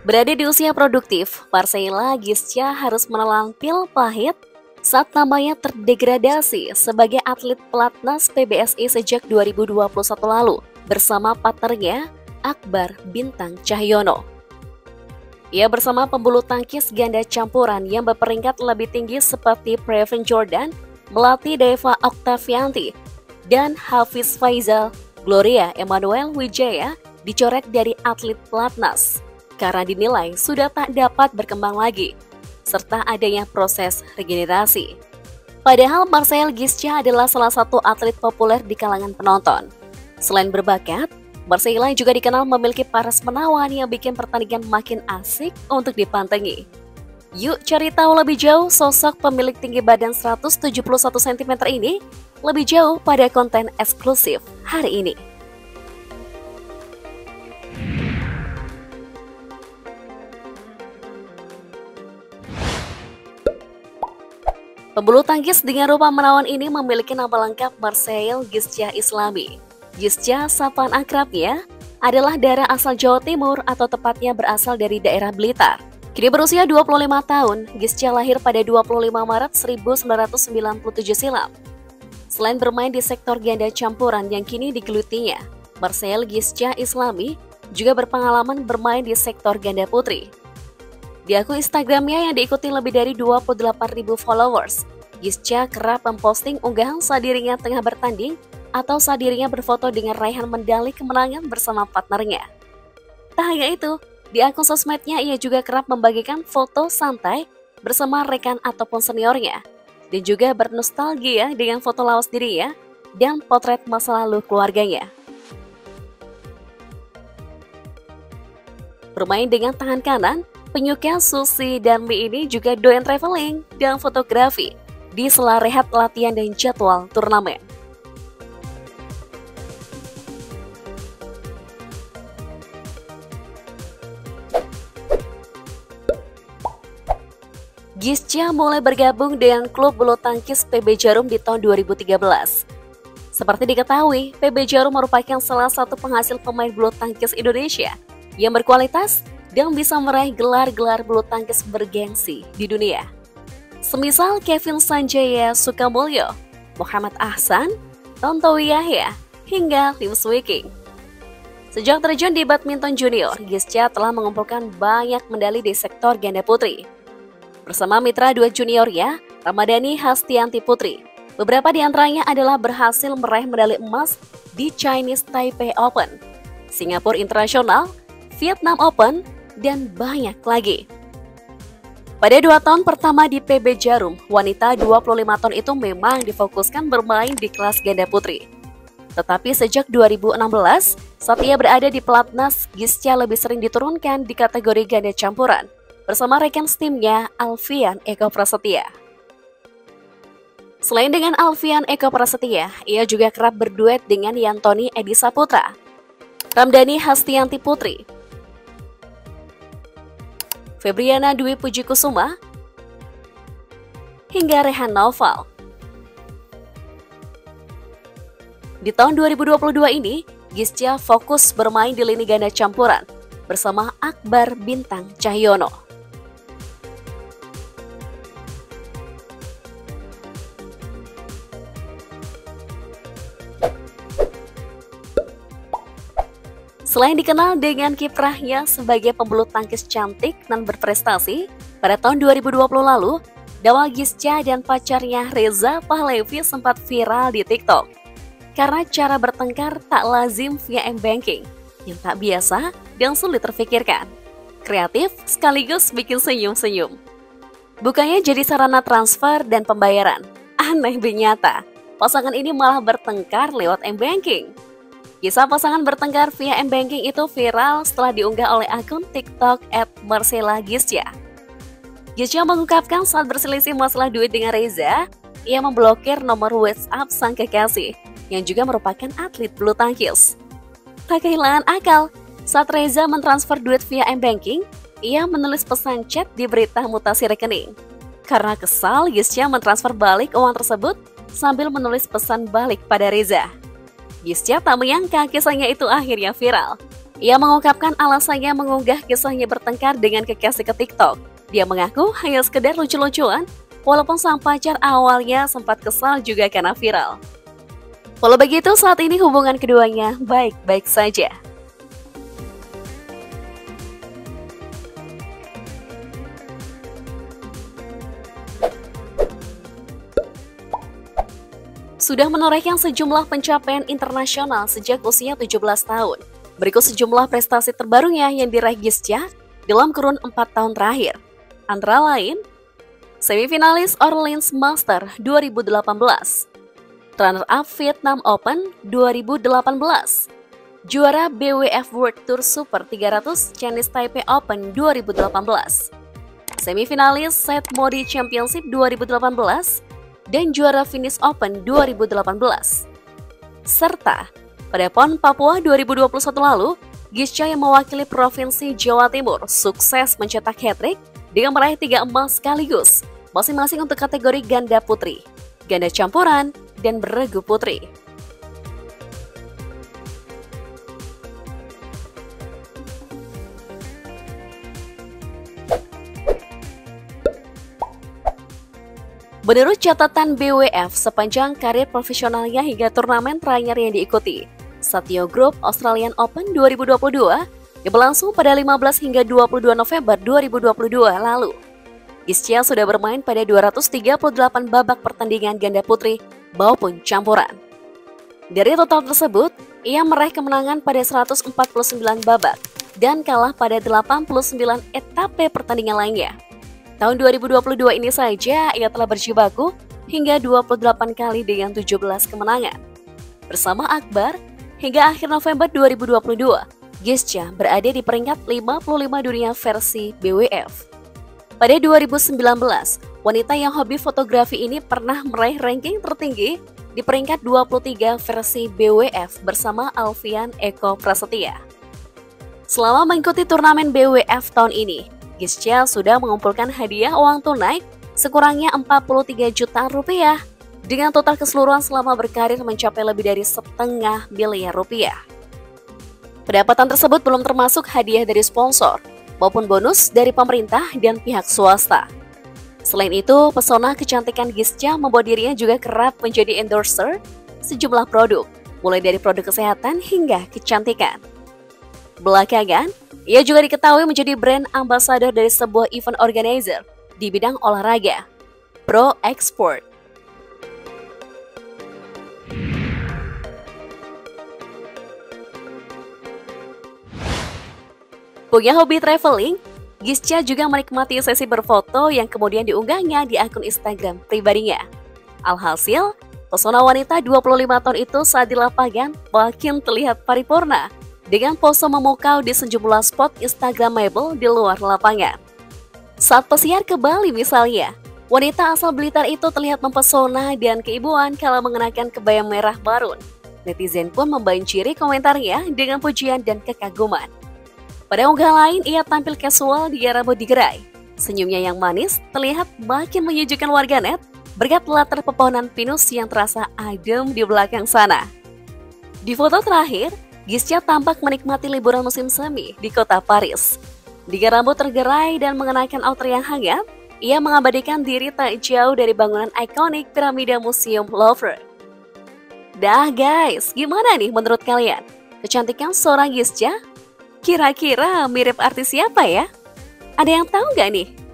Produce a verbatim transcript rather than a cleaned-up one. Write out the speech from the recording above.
Berada di usia produktif, Marcella Gisca harus menelan pil pahit saat namanya terdegradasi sebagai atlet pelatnas P B S I sejak dua ribu dua puluh satu lalu bersama partnernya Akbar Bintang Cahyono. Ia bersama pembulu tangkis ganda campuran yang berperingkat lebih tinggi seperti Pravin Jordan, Melati Deva Oktavianti, dan Hafiz Faizal, Gloria Emmanuel Wijaya dicoret dari atlet pelatnas karena dinilai sudah tak dapat berkembang lagi, serta adanya proses regenerasi. Padahal Marcella Gisca adalah salah satu atlet populer di kalangan penonton. Selain berbakat, Marcella juga dikenal memiliki paras menawan yang bikin pertandingan makin asik untuk dipantengi. Yuk cari tahu lebih jauh sosok pemilik tinggi badan seratus tujuh puluh satu sentimeter ini lebih jauh pada konten eksklusif hari ini. Pembulu tangkis dengan rupa menawan ini memiliki nama lengkap Marcella Gisca Islami. Gisca, sapaan akrabnya, adalah darah asal Jawa Timur atau tepatnya berasal dari daerah Blitar. Kini berusia dua puluh lima tahun, Gisca lahir pada dua puluh lima Maret seribu sembilan ratus sembilan puluh tujuh silam. Selain bermain di sektor ganda campuran yang kini digelutinya, Marcella Gisca Islami juga berpengalaman bermain di sektor ganda putri. Di akun Instagramnya yang diikuti lebih dari dua puluh delapan ribu followers, Gisca kerap memposting unggahan saat dirinya tengah bertanding atau saat dirinya berfoto dengan raihan medali kemenangan bersama partnernya. Tak hanya itu, di akun sosmednya ia juga kerap membagikan foto santai bersama rekan ataupun seniornya, dan juga bernostalgia dengan foto lawas dirinya dan potret masa lalu keluarganya. Bermain dengan tangan kanan, penyuka sushi dan mie ini juga doyan traveling dan fotografi di sela rehat latihan dan jadwal turnamen. Gisca mulai bergabung dengan klub bulu tangkis P B Jarum di tahun dua ribu tiga belas. Seperti diketahui, P B Jarum merupakan salah satu penghasil pemain bulu tangkis Indonesia yang berkualitas dan bisa meraih gelar-gelar bulu tangkis bergengsi di dunia. Semisal Kevin Sanjaya Sukamulyo, Muhammad Ahsan, Tontowi Yahya, hingga Lim Swee King. Sejak terjun di badminton junior, Gisca telah mengumpulkan banyak medali di sektor ganda putri. Bersama mitra duet juniornya, Ramadhani Hastianti Putri, beberapa di antaranya adalah berhasil meraih medali emas di Chinese Taipei Open, Singapura International, Vietnam Open, dan banyak lagi. Pada dua tahun pertama di P B Jarum, wanita dua puluh lima tahun itu memang difokuskan bermain di kelas ganda putri. Tetapi sejak dua ribu enam belas, saat ia berada di pelatnas, Gisca lebih sering diturunkan di kategori ganda campuran bersama rekan timnya Alfian Eko Prasetya. Selain dengan Alfian Eko Prasetya, ia juga kerap berduet dengan Yantoni Edi Saputra, Ramdhani Hastianti Putri, Febriana Dwi Puji Kusuma, hingga Rehan Naufal. Di tahun dua ribu dua puluh dua ini, Gisca fokus bermain di lini ganda campuran bersama Akbar Bintang Cahyono. Selain dikenal dengan kiprahnya sebagai pembulu tangkis cantik dan berprestasi, pada tahun dua ribu dua puluh lalu, dawal Gisca dan pacarnya Reza Pahlavi sempat viral di TikTok karena cara bertengkar tak lazim via M-Banking yang tak biasa dan sulit terfikirkan. Kreatif sekaligus bikin senyum-senyum. Bukannya jadi sarana transfer dan pembayaran, aneh nyata, pasangan ini malah bertengkar lewat M-Banking. Kisah pasangan bertengkar via M-Banking itu viral setelah diunggah oleh akun TikTok at Marcella Gisca. Gisca mengungkapkan saat berselisih masalah duit dengan Reza, ia memblokir nomor WhatsApp sang kekasih, yang juga merupakan atlet bulu tangkis. Tak kehilangan akal, saat Reza mentransfer duit via M-Banking, ia menulis pesan chat di berita mutasi rekening. Karena kesal, Gisca mentransfer balik uang tersebut sambil menulis pesan balik pada Reza. Gisca tak menyangka kisahnya itu akhirnya viral. Ia mengungkapkan alasannya mengunggah kisahnya bertengkar dengan kekasih ke TikTok. Dia mengaku hanya sekedar lucu-lucuan, walaupun sang pacar awalnya sempat kesal juga karena viral. Walau begitu, saat ini hubungan keduanya baik-baik saja. Sudah menorehkan sejumlah pencapaian internasional sejak usia tujuh belas tahun. Berikut sejumlah prestasi terbarunya yang diraih Gischa dalam kurun empat tahun terakhir. Antara lain, semifinalis Orleans Master dua ribu delapan belas, runner-up Vietnam Open dua ribu delapan belas, juara B W F World Tour Super tiga ratus Chinese Taipei Open dua ribu delapan belas, semifinalis Set Modi Championship dua ribu delapan belas, dan juara Finnish Open dua ribu delapan belas. Serta pada PON Papua dua ribu dua puluh satu lalu, Gischa yang mewakili Provinsi Jawa Timur sukses mencetak hat-trick dengan meraih tiga emas sekaligus, masing-masing untuk kategori ganda putri, ganda campuran, dan beregu putri. Menurut catatan B W F, sepanjang karir profesionalnya hingga turnamen terakhir yang diikuti, Satyo Group Australian Open dua ribu dua puluh dua yang berlangsung pada lima belas hingga dua puluh dua November dua ribu dua puluh dua lalu. Gischa sudah bermain pada dua ratus tiga puluh delapan babak pertandingan ganda putri maupun campuran. Dari total tersebut, ia meraih kemenangan pada seratus empat puluh sembilan babak dan kalah pada delapan puluh sembilan etape pertandingan lainnya. Tahun dua ribu dua puluh dua ini saja ia telah berjibaku hingga dua puluh delapan kali dengan tujuh belas kemenangan. Bersama Akbar, hingga akhir November dua ribu dua puluh dua, Gischa berada di peringkat lima puluh lima dunia versi B W F. Pada dua ribu sembilan belas, wanita yang hobi fotografi ini pernah meraih ranking tertinggi di peringkat dua puluh tiga versi B W F bersama Alfian Eko Prasetya. Selama mengikuti turnamen B W F tahun ini, Gischa sudah mengumpulkan hadiah uang tunai sekurangnya empat puluh tiga juta rupiah, dengan total keseluruhan selama berkarir mencapai lebih dari setengah miliar rupiah. Pendapatan tersebut belum termasuk hadiah dari sponsor, maupun bonus dari pemerintah dan pihak swasta. Selain itu, pesona kecantikan Gischa membuat dirinya juga kerap menjadi endorser sejumlah produk, mulai dari produk kesehatan hingga kecantikan. Belakangan, ia juga diketahui menjadi brand ambassador dari sebuah event organizer di bidang olahraga, Pro Export. Punya hobi traveling, Gischa juga menikmati sesi berfoto yang kemudian diunggahnya di akun Instagram pribadinya. Alhasil, pesona wanita dua puluh lima tahun itu saat di lapangan makin terlihat paripurna dengan pose memukau di sejumlah spot Instagramable di luar lapangan. Saat pesiar ke Bali misalnya, wanita asal Blitar itu terlihat mempesona dan keibuan kala mengenakan kebaya merah marun. Netizen pun membanjiri komentarnya dengan pujian dan kekaguman. Pada unggahan lain, ia tampil casual di rambut digerai. Senyumnya yang manis terlihat makin menyejukkan warganet berkat latar pepohonan pinus yang terasa adem di belakang sana. Di foto terakhir, Gischa tampak menikmati liburan musim semi di kota Paris. Dengan rambut tergerai dan mengenakan outer yang hangat, ia mengabadikan diri tak jauh dari bangunan ikonik piramida Museum Louvre. Dah guys, gimana nih menurut kalian? Kecantikan seorang Gischa? Kira-kira mirip artis siapa ya? Ada yang tahu nggak nih?